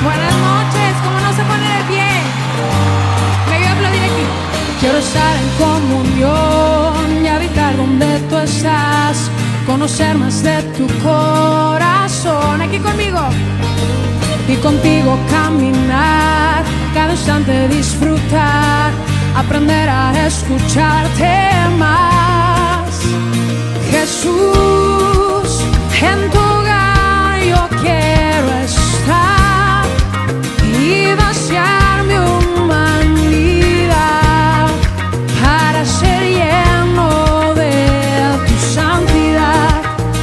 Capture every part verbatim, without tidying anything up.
Buenas noches, ¿cómo no se pone de pie? Me voy a aplaudir aquí. Quiero estar en comunión y habitar donde tú estás, conocer más de tu corazón. Aquí conmigo. Y contigo caminar, cada instante disfrutar, aprender a escucharte más. Jesús, en tu hogar yo quiero estar y vaciar mi humanidad para ser lleno de tu santidad.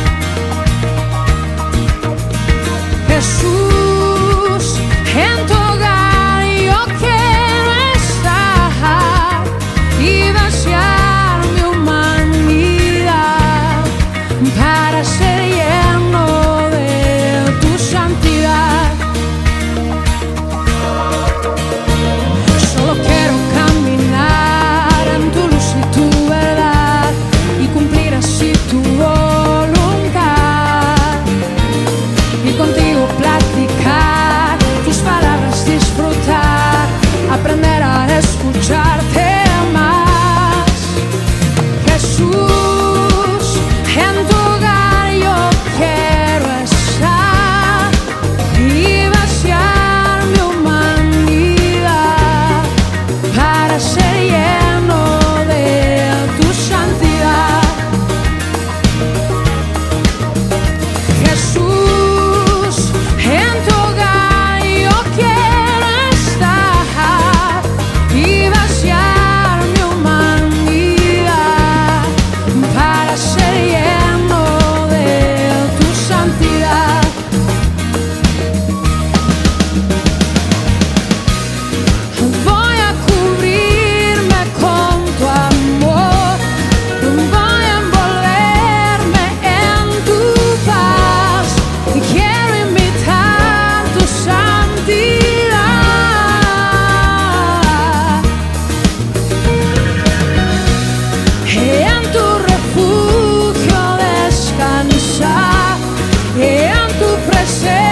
Jesús, en tu hogar yo quiero estar y vaciar mi humanidad para ser lleno de tu santidad. Solo quiero caminar en tu luz y tu verdad y cumplir así tu voluntad. Y contigo platicar, tus palabras disfrutar, aprender a escucharte más. Jesús, en tu hogar yo quiero estar y vaciar mi humanidad para ser lleno de tu santidad. Jesús, en tu hogar yo quiero estar y vaciar mi humanidad para ser lleno de tu santidad. Voy a cubrirme con tu amor, voy a envolverme en tu paz y quiero imitar tu santidad. En tu refugio descansar, en tu presencia